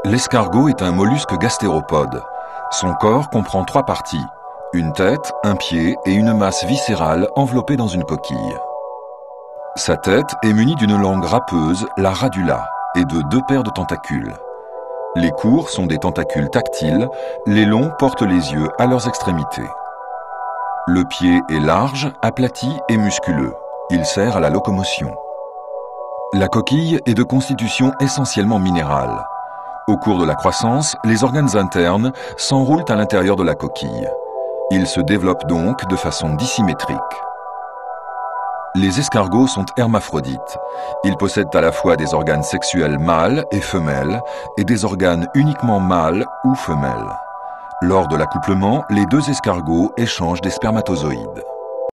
L'escargot est un mollusque gastéropode. Son corps comprend 3 parties, une tête, un pied et une masse viscérale enveloppée dans une coquille. Sa tête est munie d'une langue râpeuse, la radula, et de 2 paires de tentacules. Les courts sont des tentacules tactiles, les longs portent les yeux à leurs extrémités. Le pied est large, aplati et musculeux. Il sert à la locomotion. La coquille est de constitution essentiellement minérale. Au cours de la croissance, les organes internes s'enroulent à l'intérieur de la coquille. Ils se développent donc de façon dissymétrique. Les escargots sont hermaphrodites. Ils possèdent à la fois des organes sexuels mâles et femelles et des organes uniquement mâles ou femelles. Lors de l'accouplement, les 2 escargots échangent des spermatozoïdes.